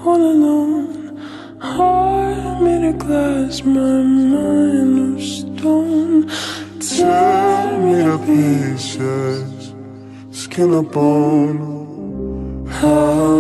all alone. Heart made of glass, my mind of stone. Tear me to pieces, skin and bone.